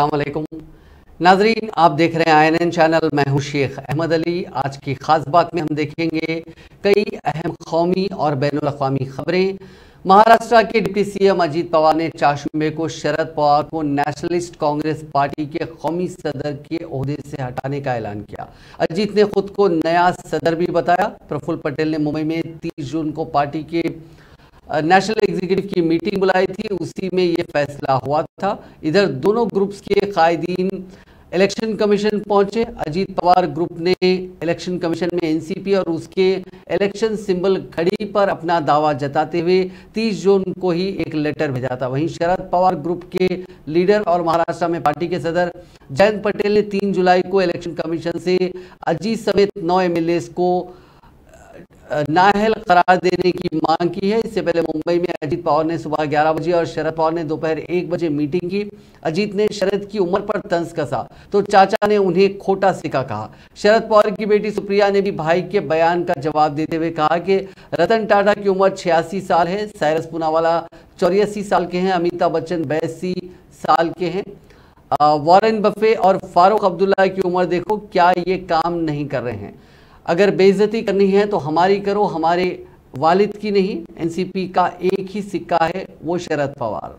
अस्सलाम वालेकुम नाजरीन, आप देख रहे हैं INN चैनल। मैं हूं शेख अहमद अली। आज की खास बात में हम देखेंगे कई अहम कौमी और बैनुल अक़वामी खबरें। महाराष्ट्र के डिप्टी CM अजीत पवार ने 4 जुम्मे को शरद पवार को नेशनलिस्ट कांग्रेस पार्टी के कौमी सदर के ओहदे से हटाने का ऐलान किया। अजीत ने खुद को नया सदर भी बताया। प्रफुल्ल पटेल ने मुंबई में 30 जून को पार्टी के नेशनल एग्जीक्यूटिव की मीटिंग बुलाई थी, उसी में ये फैसला हुआ था। इधर दोनों ग्रुप्स के कायदीन इलेक्शन कमीशन पहुंचे। अजीत पवार ग्रुप ने इलेक्शन कमीशन में NCP और उसके इलेक्शन सिंबल घड़ी पर अपना दावा जताते हुए 30 जून को ही एक लेटर भेजा था। वहीं शरद पवार ग्रुप के लीडर और महाराष्ट्र में पार्टी के सदर जयंत पटेल ने 3 जुलाई को इलेक्शन कमीशन से अजीत समेत 9 MLAs को नाअहल करार देने की मांग की है। इससे पहले मुंबई में अजीत पवार ने सुबह 11 बजे और शरद पवार ने दोपहर 1 बजे मीटिंग की। अजीत ने शरद की उम्र पर तंज कसा तो चाचा ने उन्हें खोटा सिक्का कहा। शरद पवार की बेटी सुप्रिया ने भी भाई के बयान का जवाब देते हुए कहा कि रतन टाटा की उम्र 86 साल है, साइरस पूनावाला 84 साल के हैं, अमिताभ बच्चन 82 साल के हैं, वॉरेन बफे और फारूक अब्दुल्ला की उम्र देखो, क्या ये काम नहीं कर रहे हैं? अगर बेइज्जती करनी है तो हमारी करो, हमारे वालिद की नहीं। NCP का एक ही सिक्का है, वो शरद पवार।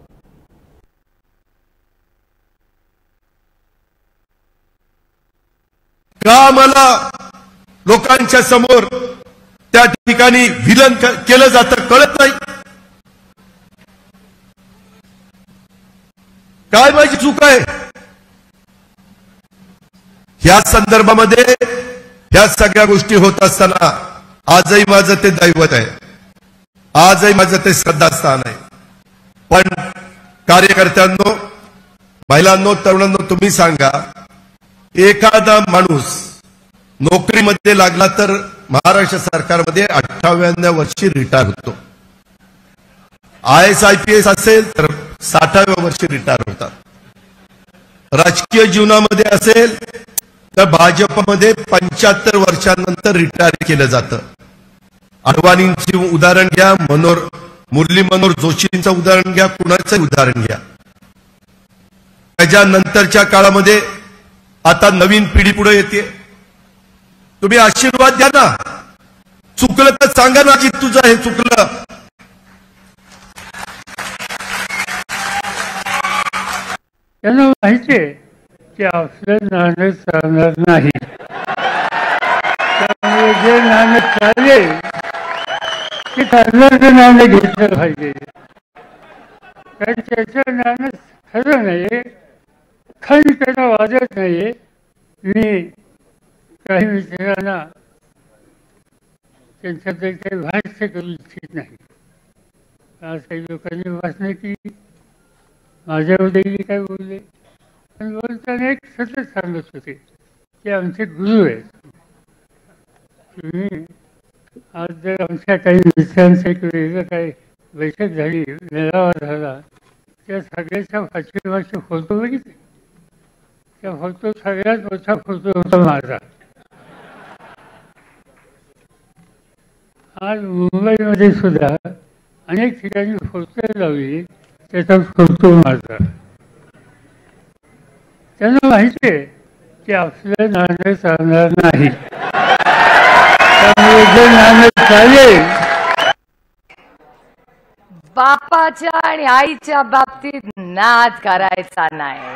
का मला लोकांच्या समोर त्या ठिकाणी विलन केलं जातं कळत नाही? काय माझी चूक आहे? या संदर्भामध्ये ह्या सगळ्या गोष्टी होत असताना आजही माझं ते दैवत आहे, आजही माझं ते श्रद्धास्थान आहे। पण कार्यकर्त्यांनो, महिलांनो, तरुणांनो, तुम्ही सांगा, एखादा माणूस नोकरीमध्ये लागला तर महाराष्ट्र सरकारमध्ये 58व्या वर्षी रिटायर होतो। IAS IPS असेल तर 60व्या वर्षी रिटायर होतात। राजकीय जीवनामध्ये असेल तर भाजपमध्ये 75 वर्षांनंतर रिटायर केलं जातं। अडवाणींची उदाहरण घ्या, मुरली मनोहर जोशींचं उदाहरण घ्या, कुणाचं उदाहरण घ्या। त्याच्यानंतरच्या काळामध्ये आता नवीन पिढी पुढे येते। तुम्ही आशीर्वाद द्या ना, चुकलं तर सांगा ना की तुझं हे चुकलं। त्यांना माहिती आहे की आपलं नाणं चालणार नाही, त्यामुळे जे नाणं चालेल ते चालणारं नाणं घेतलं पाहिजे। कारण त्याचं नाणं खरं नाही, खंड त्याला वाजत नाही। मी काही मित्रांना त्यांच्याकडे काही भाष्य करू इच्छित नाही। आज काही लोकांनी भाषणं केली, माझ्यावरही काय बोलले, पण बोलताना एक सतत सांगत होते की आमचे गुरु आहेत। तुम्ही आज जर आमच्या काही मित्रांचं एक वेगळं काही बैठक झाली, मेळावा झाला, त्या सगळ्याच्या पाठीमागचे फोटो बघितले। त्या फोटो सगळ्यात मोठा फोटो होता माझा। आज मुंबईमध्ये सुद्धा अनेक ठिकाणी फोटो लावली, त्याचा फोटो माझा। त्यांना माहिती आहे की आपलं नाणं चालणार नाही, त्यामुळे जे नाणं चालेल। बापाच्या आणि आईच्या बाबतीत नाद करायचा नाही।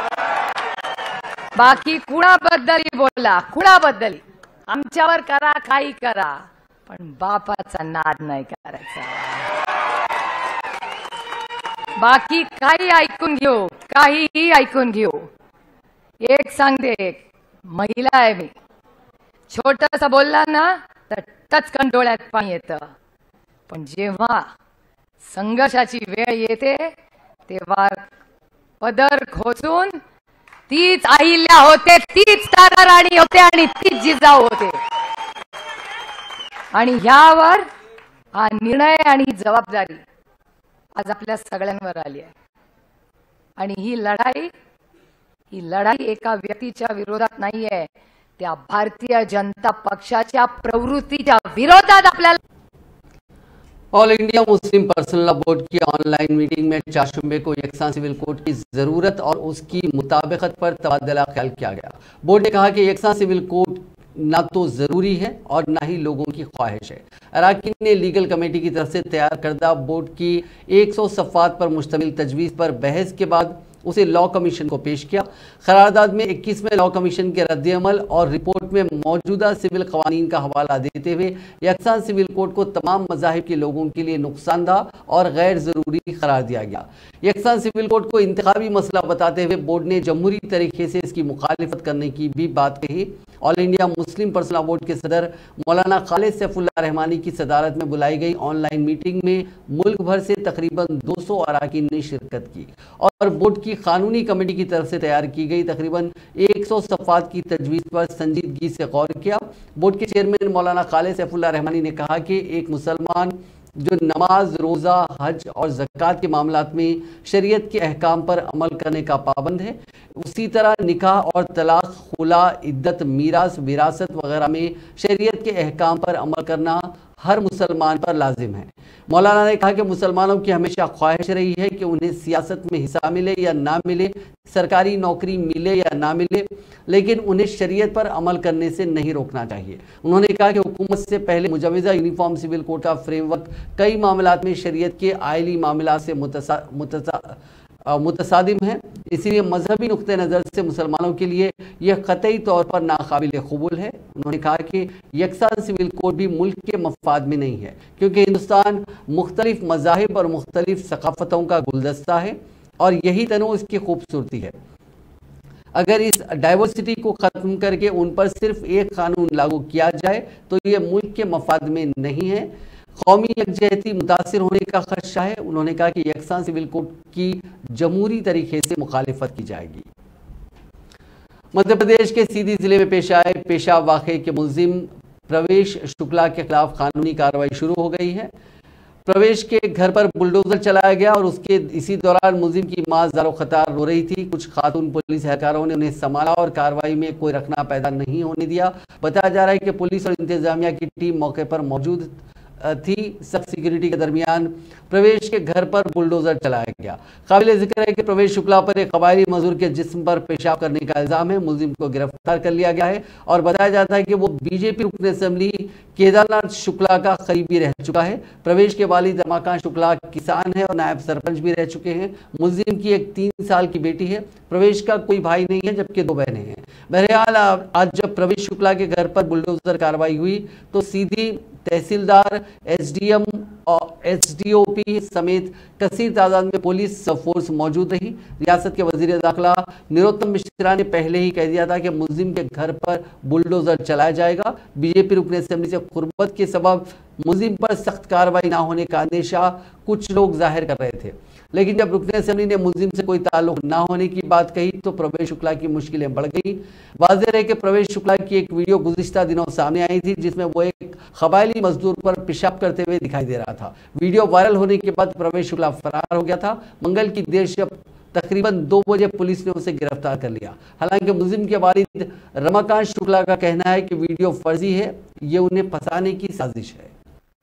बाकी कुणाबद्दल बोला, कुणाबद्दल आमच्यावर करा, काही करा, पण बापाचा नाद नाही करायचा। बाकी काही ऐकून घेऊ, काहीही ऐकून घेऊ। एक सांगते, एक महिला आहे मी, छोटस बोलला ना तर टचकन डोळ्यात पाणी येतं, पण जेव्हा संघर्षाची वेळ येते तेव्हा पदर खोचून तीच अहिल्या होते, तीच तारा राणी होते आणि तीच जिजाऊ होते। आणि ह्यावर हा निर्णय आणि जबाबदारी आज आपल्या सगळ्यांवर आली आहे। आणि ही लढाई एका व्यक्तीच्या विरोधात नाहीये, त्या भारतीय जनता पक्षाच्या प्रवृत्तीच्या विरोधात आपल्याला all India Muslim personal law board की ऑनलाइन मीटिंग में 4 शुबे को यकसा सिविल कोड की जरूरत और उसकी मुताबिकत पर तबादला ख्याल किया गया। बोर्ड ने कहा कि यकसा सिविल कोड ना तो ज़रूरी है और ना ही लोगों की ख्वाहिश है। अराकीन ने लीगल कमेटी की तरफ से तैयार करदा बोर्ड की 100 सफ़ात पर मुश्तमिल तजवीज़ पर बहस के बाद उसे लॉ कमीशन को पेश किया। करारदाद में 21वें लॉ कमीशन के रद्द-ए-अमल और रिपोर्ट में मौजूदा सिविल कवानीन का हवाला देते हुए यकसा सिविल कोड को तमाम मज़ाहिब के लोगों के लिए नुकसानदा और गैर ज़रूरी करार दिया गया। यकसा सिविल कोड को इंतखाबी मसला बताते हुए बोर्ड ने जमहूरी तरीके से इसकी मुखालिफत करने की भी बात कही। All India Muslim personal law board के सदर मौलाना खालिद सैफुल्लाह रहमानी की सदारत में बुलाई गई ऑनलाइन मीटिंग में मुल्क भर से तकरीबन 200 अराकीन ने शिरकत की और बोर्ड की कानूनी कमेटी की तरफ से तैयार की गई तकरीबन 100 सफ़ात की तजवीज़ पर संजीदगी से गौर किया। बोर्ड के चेयरमैन मौलाना खालिद सैफुल्लाह रहमानी ने कहा कि एक मुसलमान जो नमाज, रोज़ा, हज और ज़कात के मामलात में शरीयत के अहकाम पर अमल करने का पाबंद है, उसी तरह निकाह और तलाक, खुला, इद्दत, मीरास, विरासत वगैरह में शरीयत के अहकाम पर अमल करना हर मुसलमान पर लाजिम है। मौलाना ने कहा कि मुसलमानों की हमेशा ख्वाहिश रही है कि उन्हें सियासत में हिस्सा मिले या ना मिले, सरकारी नौकरी मिले या ना मिले, लेकिन उन्हें शरीयत पर अमल करने से नहीं रोकना चाहिए। उन्होंने कहा कि हुकूमत से पहले मुजवज़ा यूनिफॉर्म सिविल कोड का फ्रेमवर्क कई मामलात में शरीयत के आइली मामलात से मुतसादिम है, इसीलिए मजहबी नुक्ते नज़र से मुसलमानों के लिए यह कतई तौर पर नाकाबिल कबूल है। उन्होंने कहा कि यकसा सिविल कोड भी मुल्क के मफाद में नहीं है, क्योंकि हिंदुस्तान मुख्तलिफ मज़ाहिब और मुख्तलिफ सकाफ़तों का गुलदस्ता है और यही तनो इसकी खूबसूरती है। अगर इस डाइवर्सिटी को ख़त्म करके उन पर सिर्फ एक कानून लागू किया जाए तो ये मुल्क के मफाद में नहीं है, कौमी यकजहती मुतासिर होने का खदशा है। उन्होंने कहा कि यकसा सिविल कोड की जमहूरी तरीके से मुखालिफत की जाएगी। मध्य प्रदेश के सीधी जिले में पेश आए पेशाब वाक़े के मुल्जिम प्रवेश शुक्ला के खिलाफ कानूनी कार्रवाई शुरू हो गई है। प्रवेश के घर पर बुलडोजर चलाया गया और उसके इसी दौरान मुल्जिम की मां ज़ारो खतार रो रही थी। कुछ खातून पुलिस एहलकारों ने उन्हें संभाला और कार्रवाई में कोई रखना पैदा नहीं होने दिया। बताया जा रहा है कि पुलिस और इंतजामिया की टीम मौके पर मौजूद थी। सख्त सिक्योरिटी के दरमियान प्रवेश के घर पर बुलडोजर चलाया गया। काबिल जिक्र है कि प्रवेश शुक्ला पर एक कबायली मजदूर के जिस्म पर पेशाब करने का इल्जाम है। मुल्जिम को गिरफ्तार कर लिया गया है और बताया जाता है कि वो बीजेपी रुकन असेंबली केदारनाथ शुक्ला का करीबी रह चुका है। प्रवेश के वालिद रमाकांत शुक्ला किसान है और नायब सरपंच भी रह चुके हैं। मुल्जिम की एक 3 साल की बेटी है। प्रवेश का कोई भाई नहीं है, जबकि 2 बहनें हैं। बहरहाल आज जब प्रवेश शुक्ला के घर पर बुलडोजर कार्रवाई हुई तो सीधी तहसीलदार, एसडीएम और एसडीओपी समेत कसीर तादाद में पुलिस फोर्स मौजूद रही। रियासत के वजीर दाखिला नरोत्तम मिश्रा ने पहले ही कह दिया था कि मुल्जिम के घर पर बुलडोजर चलाया जाएगा। बीजेपी रुकन असेंबली से कुर्बत के सबब मुल्जिम पर सख्त कार्रवाई ना होने का अंदेशा कुछ लोग जाहिर कर रहे थे, लेकिन जब रुकन असेंबली ने मुल्जिम से कोई ताल्लुक ना होने की बात कही तो प्रवेश शुक्ला की मुश्किलें बढ़ गई। वाज़ेह है कि प्रवेश शुक्ला की एक वीडियो गुज़िश्ता दिनों सामने आई थी जिसमें वो एक कबायली मजदूर पर पेशाब करते हुए दिखाई दे रहा था। वीडियो वायरल होने के बाद प्रवेश शुक्ला फरार हो गया था। मंगल की देर शब तकरीबन 2 बजे पुलिस ने उसे गिरफ्तार कर लिया। हालांकि मुल्जिम के वालिद रमाकांत शुक्ला का कहना है कि वीडियो फर्जी है, ये उन्हें फंसाने की साजिश है।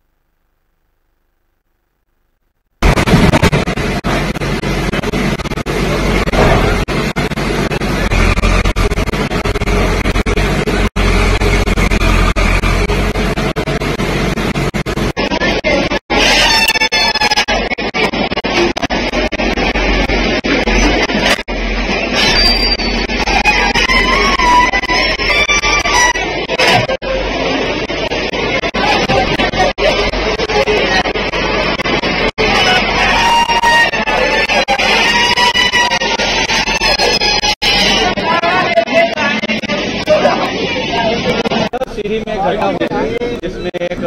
जिसमें एक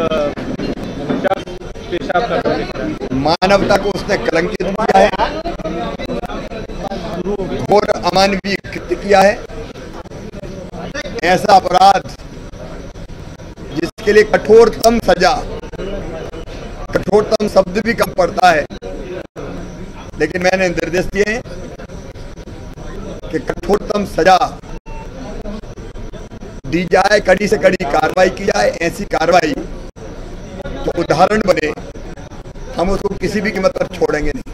पेशाब कर मानवता को उसने कलंकित किया है, घोर अमानवीय कृत्य किया है। ऐसा अपराध जिसके लिए कठोरतम सजा, कठोरतम शब्द भी कम पड़ता है, लेकिन मैंने निर्देश दिए हैं कि कठोरतम सजा दी जाए, कड़ी से कड़ी कार्रवाई की जाए। ऐसी कार्रवाई तो उदाहरण बने हम उसको किसी भी कीमत पर छोड़ेंगे नहीं।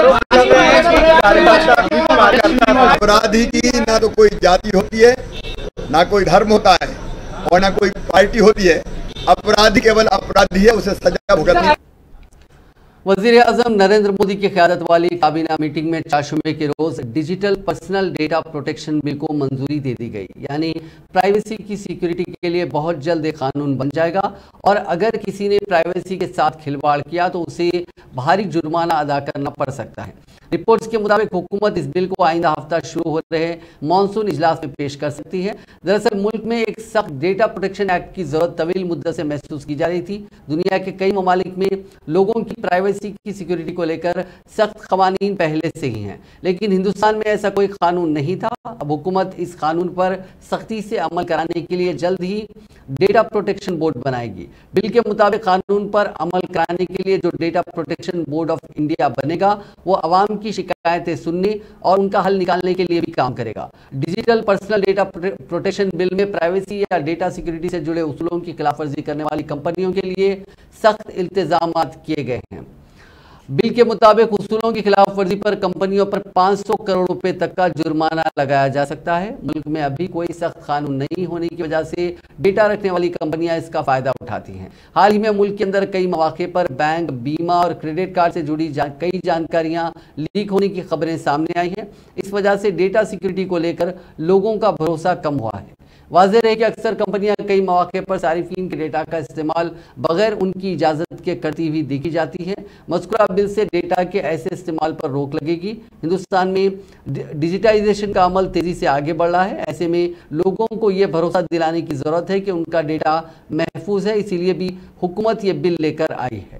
अपराधी की ना तो कोई जाति होती है, ना कोई धर्म होता है और ना कोई पार्टी होती है। अपराधी केवल अपराधी है, उसे सजा भुगतनी। वज़ीर-ए-आज़म नरेंद्र मोदी की क़यादत वाली काबीना मीटिंग में 4 जुम्मे के रोज digital personal data protection bill को मंजूरी दे दी गई। यानी प्राइवेसी की सिक्योरिटी के लिए बहुत जल्द एक कानून बन जाएगा और अगर किसी ने प्राइवेसी के साथ खिलवाड़ किया तो उसे भारी जुर्माना अदा करना पड़ सकता है। रिपोर्ट्स के मुताबिक हुकूमत इस बिल को आइंदा हफ्ता शुरू हो रहे मानसून इजलास में पेश कर सकती है। दरअसल मुल्क में एक सख्त डेटा प्रोटेक्शन एक्ट की जरूरत तवील मुद्दत से महसूस की जा रही थी। दुनिया के कई ममालिक में लोगों की प्राइवेसी की सिक्योरिटी को लेकर सख्त कवानीन पहले से ही हैं, लेकिन हिंदुस्तान में ऐसा कोई कानून नहीं था। अब हुकूमत इस कानून पर सख्ती से अमल कराने के लिए जल्द ही डेटा प्रोटेक्शन बोर्ड बनाएगी। बिल के मुताबिक कानून पर अमल कराने के लिए जो data protection board of India बनेगा वो अवाम की शिकायतें सुनने और उनका हल निकालने के लिए भी काम करेगा। Digital personal data protection bill में प्राइवेसी या डेटा सिक्योरिटी से जुड़े उसूलों की खिलाफवर्जी करने वाली कंपनियों के लिए सख्त इल्तिजामात किए गए हैं। बिल के मुताबिक उसूलों की खिलाफवर्जी पर कंपनियों पर 500 करोड़ रुपए तक का जुर्माना लगाया जा सकता है। मुल्क में अभी कोई सख्त कानून नहीं होने की वजह से डेटा रखने वाली कंपनियां इसका फायदा उठाती हैं। हाल ही में मुल्क के अंदर कई मौके पर बैंक, बीमा और क्रेडिट कार्ड से जुड़ी कई जानकारियां लीक होने की खबरें सामने आई हैं। इस वजह से डेटा सिक्योरिटी को लेकर लोगों का भरोसा कम हुआ है। वाज़ेह है कि अक्सर कंपनियां कई मौके पर सारिफीन के डेटा का इस्तेमाल बगैर उनकी इजाज़त के करती हुई देखी जाती है। मज़कूरा बिल से डेटा के ऐसे इस्तेमाल पर रोक लगेगी। हिंदुस्तान में डिजिटाइजेशन का अमल तेज़ी से आगे बढ़ रहा है। ऐसे में लोगों को ये भरोसा दिलाने की ज़रूरत है कि उनका डेटा महफूज है, इसीलिए भी हुकूमत ये बिल लेकर आई है।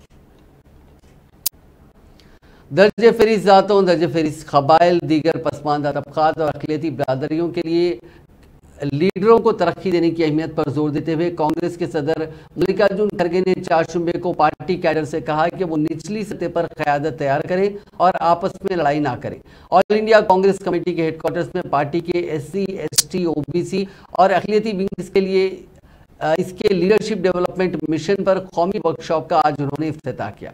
दर्ज फहरिस्त ज़ातों, दर्ज फहरिस्त क़बाइल, दीगर पसमानदा तबक़ात और अक़लियती बिरादरियों के लिए लीडरों को तरक्की देने की अहमियत पर जोर देते हुए कांग्रेस के सदर मल्लिकार्जुन खड़गे ने 4 जुम्मे को पार्टी कैडर से कहा कि वो निचली सतह पर क़यादत तैयार करें और आपस में लड़ाई ना करें। ऑल इंडिया कांग्रेस कमेटी के हेडक्वार्टर्स में पार्टी के SC, ST, OBC और अक़लियती विंग्स के लिए इसके लीडरशिप डेवलपमेंट मिशन पर कौमी वर्कशॉप का आज उन्होंने इफ्तिताह किया।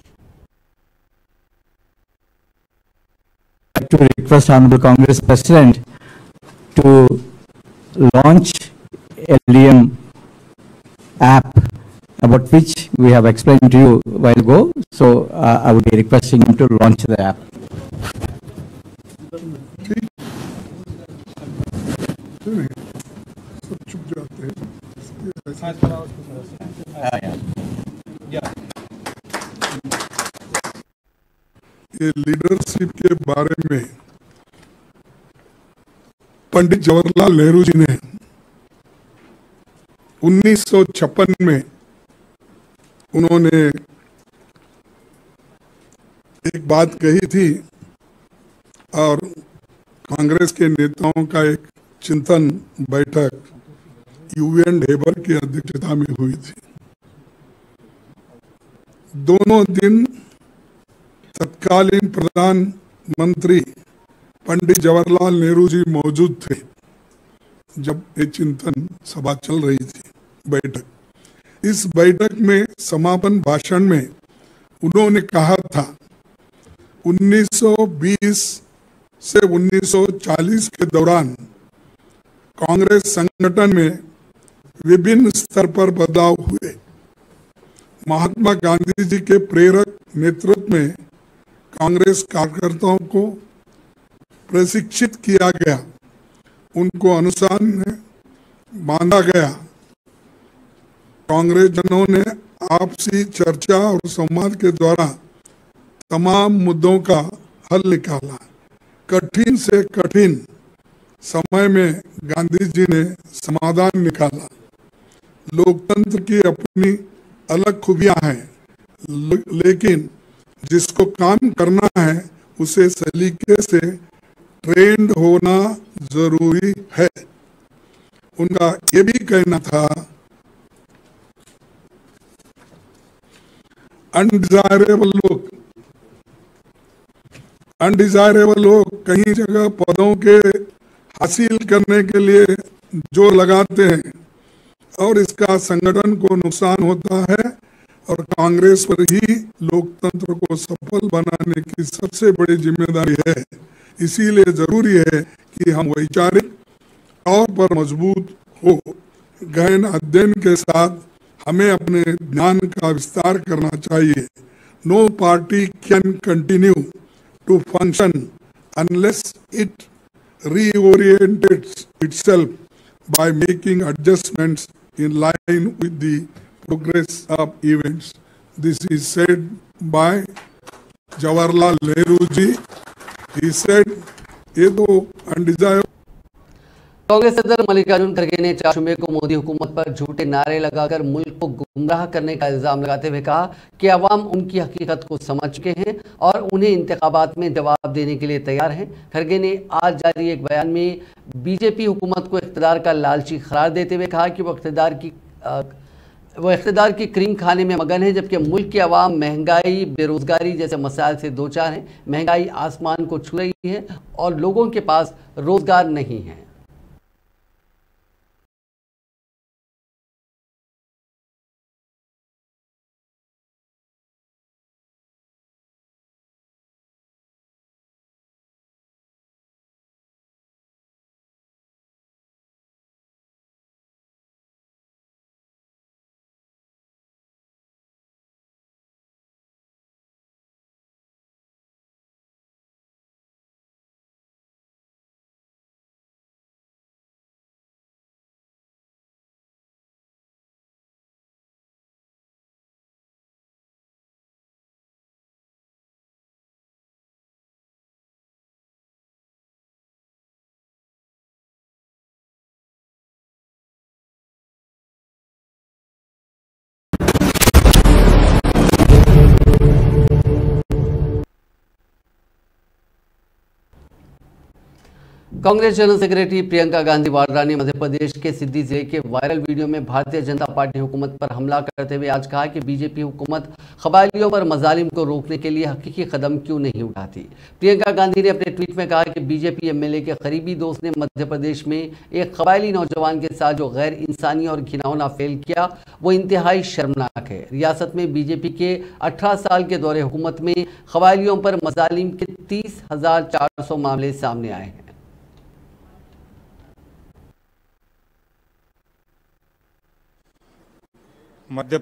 To request Honorable Congress President to launch LDM app about which we have explained to you a while ago. So I would be requesting him to launch the app. ये leadership के बारे में पंडित जवाहरलाल नेहरू जी ने 1956 में उन्होंने एक बात कही थी और कांग्रेस के नेताओं का एक चिंतन बैठक UN ढेबर की अध्यक्षता में हुई थी। दोनों दिन तत्कालीन प्रधानमंत्री पंडित जवाहरलाल नेहरू जी मौजूद थे जब ये चिंतन सभा चल रही थी बैठक। इस बैठक में समापन भाषण में उन्होंने कहा था 1920 से 1940 के दौरान कांग्रेस संगठन में विभिन्न स्तर पर बदलाव हुए। महात्मा गांधी जी के प्रेरक नेतृत्व में कांग्रेस कार्यकर्ताओं को प्रशिक्षित किया गया, उनको अनुशासन में बांधा गया। कांग्रेस जनों ने आपसी चर्चा और संवाद के द्वारा तमाम मुद्दों का हल निकाला। कठिन से कठिन समय में गांधी जी ने समाधान निकाला। लोकतंत्र की अपनी अलग खूबियां हैं, लेकिन जिसको काम करना है उसे सलीके से ट्रेंड होना जरूरी है। उनका ये भी कहना था अनडिजायरेबल लोग कहीं जगह पदों के हासिल करने के लिए जोर लगाते हैं और इसका संगठन को नुकसान होता है और कांग्रेस पर ही लोकतंत्र को सफल बनाने की सबसे बड़ी जिम्मेदारी है। इसीलिए जरूरी है कि हम वैचारिक तौर पर मजबूत हो। गहन अध्ययन के साथ हमें अपने ज्ञान का विस्तार करना चाहिए। No party can continue to function unless it reorients itself by making adjustments in line with the progress of events. This is said by Jawaharlal Nehru ji. He said, ये तो अनडिजायर। कांग्रेस सदर मल्लिकार्जुन खड़गे ने 4 मई को मोदी हुकूमत पर झूठे नारे लगाकर मुल्क को गुमराह करने का इल्जाम लगाते हुए कहा कि अवाम उनकी हकीकत को समझ चुके हैं और उन्हें इंतखाबात में जवाब देने के लिए तैयार हैं। खड़गे ने आज जारी एक बयान में बीजेपी हुकूमत को इख्तिदार का लालची करार देते हुए कहा कि वो इख्तिदार की क्रीम खाने में मगन है, जबकि मुल्क की आवाम महंगाई, बेरोजगारी जैसे मसाइल से दो चार हैं। महंगाई आसमान को छू रही है और लोगों के पास रोजगार नहीं है। कांग्रेस जनरल सेक्रेटरी प्रियंका गांधी वाड्रा ने मध्य प्रदेश के सिद्दी जिले के वायरल वीडियो में भारतीय जनता पार्टी हुकूमत पर हमला करते हुए आज कहा कि बीजेपी हुकूमत कबायलियों पर मजालिम को रोकने के लिए हकीकी कदम क्यों नहीं उठाती। प्रियंका गांधी ने अपने ट्वीट में कहा कि बीजेपी एमएलए के करीबी दोस्त ने मध्य प्रदेश में एक कबायली नौजवान के साथ जो गैर इंसानी और घिनौना फेल किया वो इंतहाई शर्मनाक है। रियासत में बीजेपी के 18 साल के दौरे हुकूमत में कबायलियों पर मजालिम के 30,400 मामले सामने आए हैं। मध्य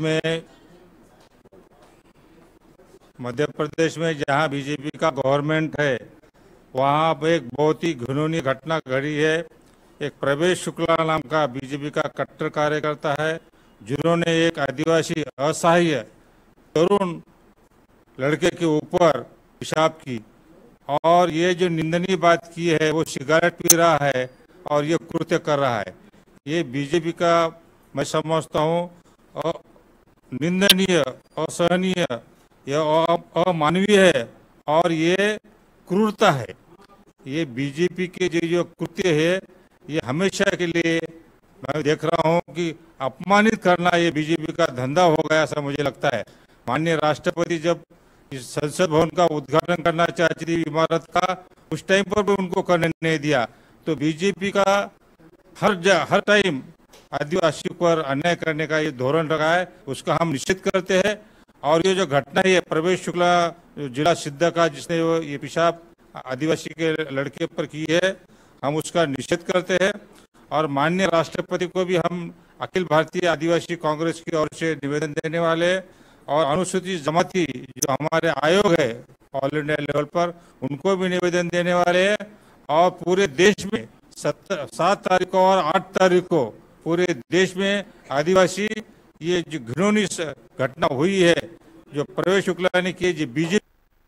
प्रदेश में जहां बीजेपी का गवर्नमेंट है वहां पर एक बहुत ही घिनौनी घटना घड़ी है। एक प्रवेश शुक्ला नाम का बीजेपी का कट्टर कार्यकर्ता है जिन्होंने एक आदिवासी असहाय तरुण लड़के के ऊपर पेशाब की और ये जो निंदनीय बात की है वो सिगरेट पी रहा है और ये कृत्य कर रहा है। ये बीजेपी का मैं समझता हूँ निंदनीय, असहनीय, यह अमानवीय है और ये क्रूरता है। ये बीजेपी के जो कृत्य है ये हमेशा के लिए मैं देख रहा हूँ कि अपमानित करना ये बीजेपी का धंधा हो गया ऐसा मुझे लगता है। माननीय राष्ट्रपति जब इस संसद भवन का उद्घाटन करना चाहती थी इमारत का, उस टाइम पर भी उनको करने नहीं दिया। तो बीजेपी का हर टाइम आदिवासी पर अन्याय करने का ये धोरण रखा है, उसका हम निश्चित करते हैं। और ये जो घटना है प्रवेश शुक्ला जिला सिद्धा का जिसने ये पेशाब आदिवासी के लड़के पर की है, हम उसका निषेध करते हैं। और माननीय राष्ट्रपति को भी हम अखिल भारतीय आदिवासी कांग्रेस की ओर से निवेदन देने वाले हैं और अनुसूचित जमाती जो हमारे आयोग है ऑल इंडिया लेवल पर उनको भी निवेदन देने वाले हैं। और पूरे देश में 7 तारीख को और 8 तारीख को पूरे देश में आदिवासी ये जो घिनौनी घटना हुई है जो प्रवेश शुक्ला ने की, बीजेपी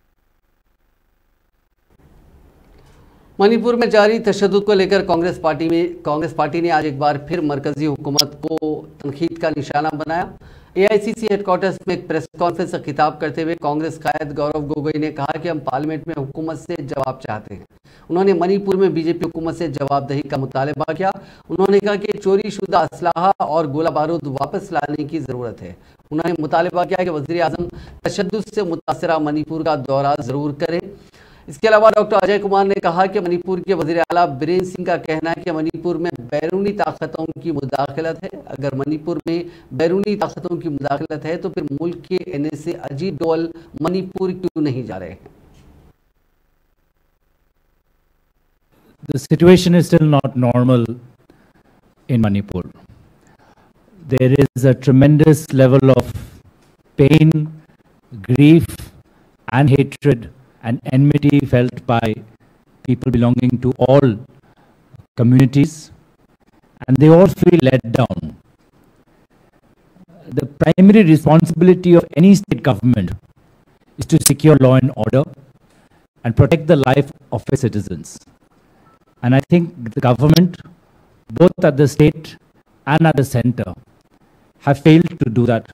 मणिपुर में जारी तशद्दुद को लेकर कांग्रेस पार्टी ने आज एक बार फिर मरकजी हुकूमत को तनकीद का निशाना बनाया। एआईसीसी हेडक्वार्टर्स में एक प्रेस कॉन्फ्रेंस से खिताब करते हुए कांग्रेस कायद गौरव गोगोई ने कहा कि हम पार्लियामेंट में हुकूमत से जवाब चाहते हैं। उन्होंने मणिपुर में बीजेपी हुकूमत से जवाबदेही का मुतालबा किया। उन्होंने कहा कि चोरी शुदा असलाहा और गोला बारूद वापस लाने की ज़रूरत है। उन्होंने मुतालबा किया कि वज़ीर आज़म तशद्दुद से मुतासरा मणिपुर का दौरा ज़रूर करें। इसके अलावा डॉक्टर अजय कुमार ने कहा कि मणिपुर के वज़ीर आला बीरेन सिंह का कहना है कि मणिपुर में बैरूनी ताकतों की मुदाखलत है। अगर मणिपुर में बैरूनी ताकतों की मुदाखलत है तो फिर मुल्क के NSA अजीत डोवल मणिपुर क्यों नहीं जा रहे हैं? The situation is still not normal in Manipur. There is a tremendous level of pain, grief, and hatred and enmity felt by people belonging to all communities, and they all feel let down. The primary responsibility of any state government is to secure law and order and protect the life of its citizens. And I think the government, both at the state and at the center, have failed to do that.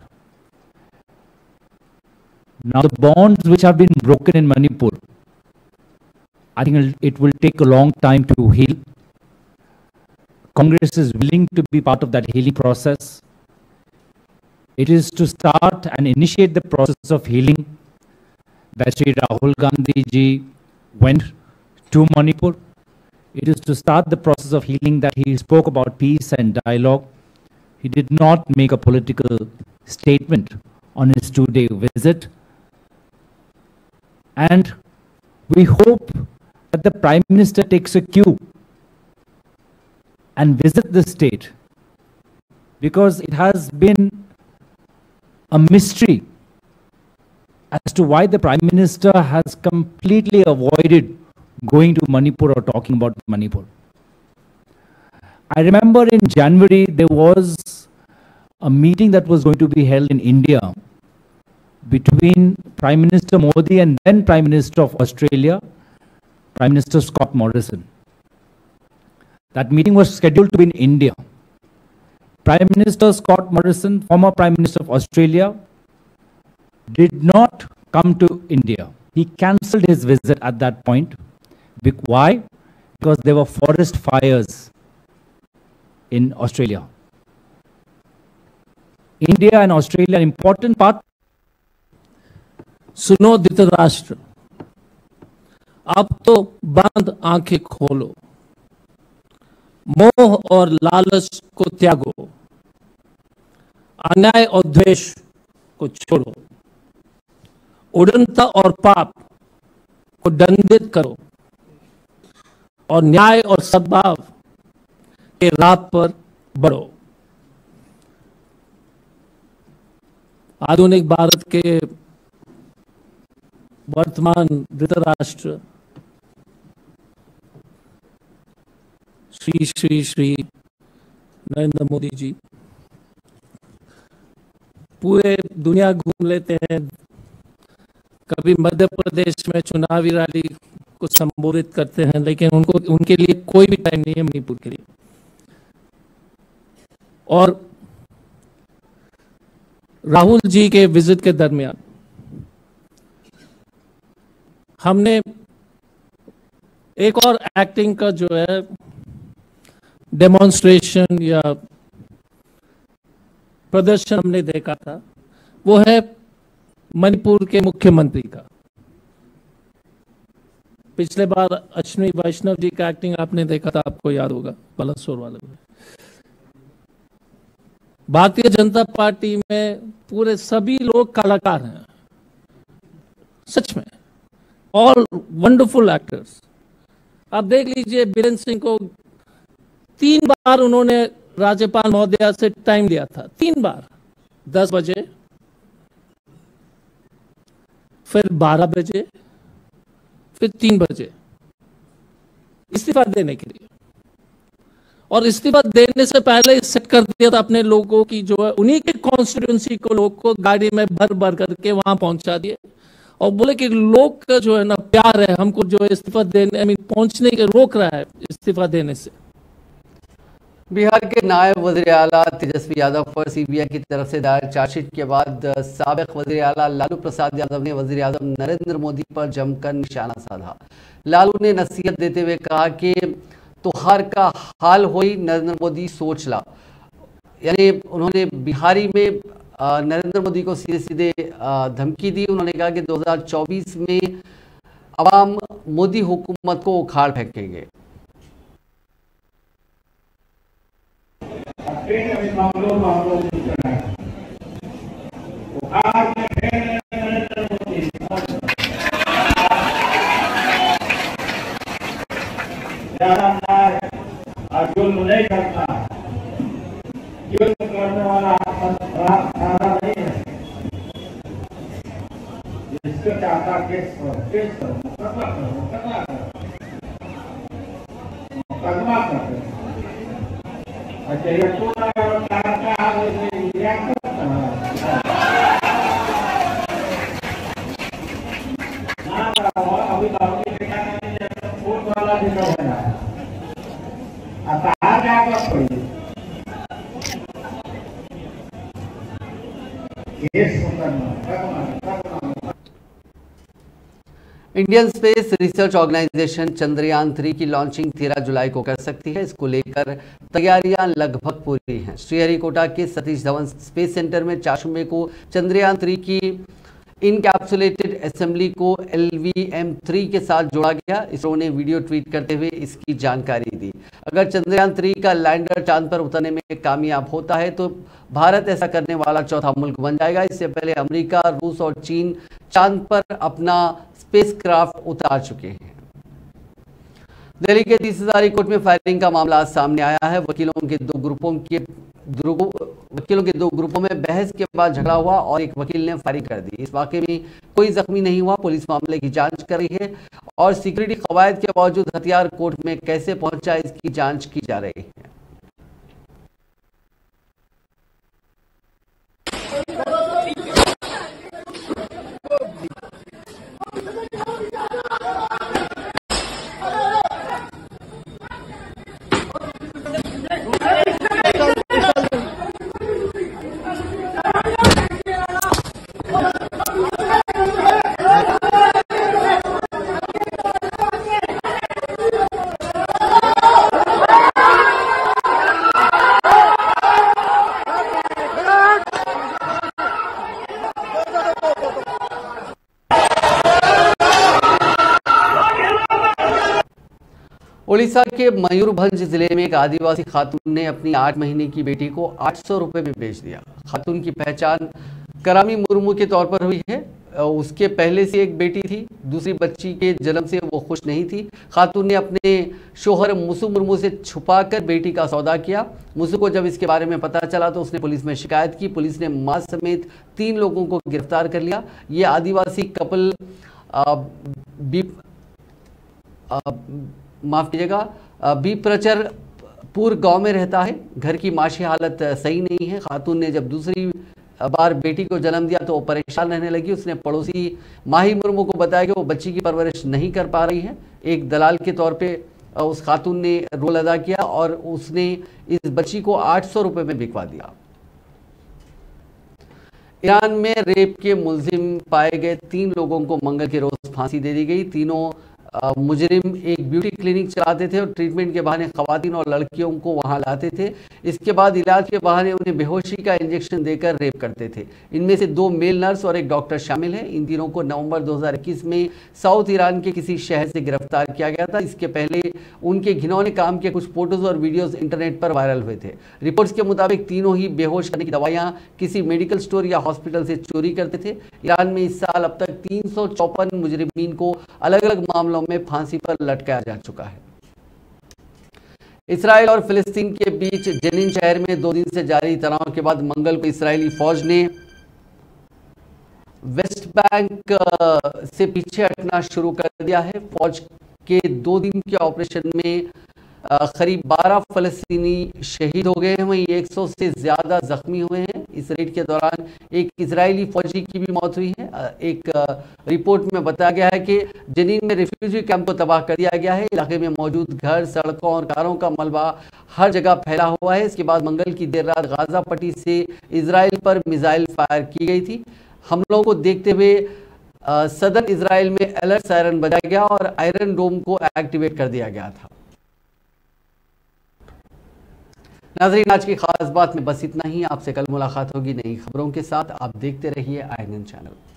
Now the bonds which have been broken in Manipur, I think it will take a long time to heal. Congress is willing to be part of that healing process. It is to start and initiate the process of healing that Sri Rahul Gandhi ji went to Manipur. It is to start the process of healing that he spoke about peace and dialogue. He did not make a political statement on his 2-day visit. And we hope that the Prime Minister takes a cue and visit the state, because it has been a mystery as to why the Prime Minister has completely avoided going to Manipur or talking about Manipur. I remember in January there was a meeting that was going to be held in India between Prime Minister Modi and then Prime Minister of Australia, Prime Minister Scott Morrison. That meeting was scheduled to be in India. Prime Minister Scott Morrison, former Prime Minister of Australia, did not come to India. He cancelled his visit at that point. Why? Because there were forest fires in Australia. India and Australia are an important part. सुनो धृतराष्ट्र, अब तो बंद आंखें खोलो, मोह और लालच को त्यागो, अन्याय और द्वेष को छोड़ो, उड़नता और पाप को दंडित करो और न्याय और सद्भाव के राह पर बढ़ो। आधुनिक भारत के वर्तमान धृतराष्ट्र श्री श्री श्री नरेंद्र मोदी जी पूरे दुनिया घूम लेते हैं, कभी मध्य प्रदेश में चुनावी रैली को संबोधित करते हैं, लेकिन उनके लिए कोई भी टाइम नहीं है मणिपुर के लिए। और राहुल जी के विजिट के दरमियान हमने एक और एक्टिंग का जो है डेमोन्स्ट्रेशन या प्रदर्शन हमने देखा था, वो है मणिपुर के मुख्यमंत्री का। पिछले बार अश्विनी वैष्णव जी का एक्टिंग आपने देखा था, आपको याद होगा, बालासोर वाले में। भारतीय जनता पार्टी में पूरे सभी लोग कलाकार हैं, सच में, ऑल वंडरफुल एक्टर्स। आप देख लीजिए, बीरेन सिंह को 3 बार उन्होंने राज्यपाल महोदया से टाइम लिया था, 3 बार, 10 बजे, फिर 12 बजे, फिर 3 बजे इस्तीफा देने के लिए। और इस्तीफा देने से पहले सेट कर दिया था अपने लोगों की, जो है उन्हीं के कॉन्स्टिट्यूंसी को लोग को गाड़ी में भर भर करके वहां पहुंचा दिए और बोले कि लोग का जो है ना प्यार है, हमको जो है इस्तीफा देने पहुंचने के रोक रहा है इस्तीफा देने से। बिहार के नायब वज़ीर आला तेजस्वी यादव पर सीबीआई की तरफ से दायर चार्जशीट के बाद साबिक वज़ीर आला लालू प्रसाद यादव ने वज़ीर आज़म नरेंद्र मोदी पर जमकर निशाना साधा। लालू ने नसीहत देते हुए कहा कि तुहार का हाल होई नरेंद्र मोदी सोच ला। यानी उन्होंने बिहारी में नरेंद्र मोदी को सीधे सीधे धमकी दी। उन्होंने कहा कि 2024 में अवाम मोदी हुकूमत को उखाड़ फेंकेंगे। जुल्म नहीं करता, जुल्म करने वाला नहीं है। जिसको चाहता केस करो, मुकदमा करो। अच्छा ये पूरा अभी फूट वाला भी है ना। Indian space research organisation Chandrayaan 3 की लॉन्चिंग 13 जुलाई को कर सकती है। इसको लेकर तैयारियां लगभग पूरी हैं। श्रीहरिकोटा के सतीश धवन स्पेस सेंटर में 4 मई को चंद्रयान 3 की इनकैप्सुलेटेड असेंबली को LVM-3 के साथ जोड़ा गया। इसरो ने वीडियो ट्वीट करते हुए इसकी जानकारी दी। अगर चंद्रयान 3 का लैंडर चांद पर उतरने में कामयाब होता है तो भारत ऐसा करने वाला चौथा मुल्क बन जाएगा। इससे पहले अमेरिका, रूस और चीन चांद पर अपना स्पेसक्राफ्ट उतार चुके हैं। दिल्ली के 30 हज़ारी कोर्ट में फायरिंग का मामला आज सामने आया है। वकीलों के दो ग्रुपों में बहस के बाद झगड़ा हुआ और एक वकील ने फायरिंग कर दी। इस वाकये में कोई जख्मी नहीं हुआ। पुलिस मामले की जांच कर रही है और सिक्योरिटी कवायद के बावजूद हथियार कोर्ट में कैसे पहुंचा इसकी जांच की जा रही है। उड़ीसा के मयूरभंज जिले में एक आदिवासी खातून ने अपनी 8 महीने की बेटी को 800 रुपए में बेच दिया। खातून की पहचान करामी मुर्मू के तौर पर हुई है। उसके पहले से एक बेटी थी। दूसरी बच्ची के जन्म से वो खुश नहीं थी। खातून ने अपने शोहर मुसु मुर्मू से छुपाकर बेटी का सौदा किया। मुसु को जब इसके बारे में पता चला तो उसने पुलिस में शिकायत की। पुलिस ने मां समेत 3 लोगों को गिरफ्तार कर लिया। ये आदिवासी कपल माफ कीजिएगा बीप्रचरपुर गांव में रहता है। घर की माशी हालत सही नहीं है। खातून ने जब दूसरी बार बेटी को जन्म दिया तो वो परेशान रहने लगी। उसने पड़ोसी माही मुर्मू को बताया कि वो बच्ची की परवरिश नहीं कर पा रही है। एक दलाल के तौर पे उस खातून ने रोल अदा किया और उसने इस बच्ची को 800 रुपए में बिकवा दिया। ईरान में रेप के मुलजिम पाए गए 3 लोगों को मंगल के रोज फांसी दे दी गई। तीनों मुजरिम एक ब्यूटी क्लिनिक चलाते थे और ट्रीटमेंट के बहाने खवातीन और लड़कियों को वहां लाते थे। इसके बाद इलाज के बहाने उन्हें बेहोशी का इंजेक्शन देकर रेप करते थे। इनमें से 2 मेल नर्स और एक डॉक्टर शामिल हैं। इन तीनों को नवंबर 2021 में साउथ ईरान के किसी शहर से गिरफ्तार किया गया था। इसके पहले उनके घिनौने काम के कुछ फोटोज और वीडियोज इंटरनेट पर वायरल हुए थे। रिपोर्ट्स के मुताबिक तीनों ही बेहोश करने की दवाइयां किसी मेडिकल स्टोर या हॉस्पिटल से चोरी करते थे। ईरान में इस साल अब तक 354 मुजरिमीन को अलग अलग मामलों में फांसी पर लटकाया जा चुका है। इस्राएल और फिलिस्तीन के बीच जेनिन शहर में 2 दिन से जारी तनाव के बाद मंगल को इस्राएली फौज ने वेस्ट बैंक से पीछे हटना शुरू कर दिया है। फौज के 2 दिन के ऑपरेशन में करीब 12 फलस्तीनी शहीद हो गए हैं। वहीं 100 से ज्यादा जख्मी हुए हैं। इस रेड के दौरान एक इजरायली फौजी की भी मौत हुई है। एक रिपोर्ट में बताया गया है कि जेनिन में रिफ्यूजी कैंप को तबाह कर दिया गया है। इलाके में मौजूद घर, सड़कों और कारों का मलबा हर जगह फैला हुआ है। इसके बाद मंगल की देर रात गाजा पट्टी से इजराइल पर मिसाइल फायर की गई थी। हमलों को देखते हुए सदर्न इजराइल में अलर्ट सायरन बजाया गया और आयरन डोम को एक्टिवेट कर दिया गया था। नाज़रीन, आज की खास बात में बस इतना ही। आपसे कल मुलाकात होगी नई खबरों के साथ। आप देखते रहिए INN चैनल।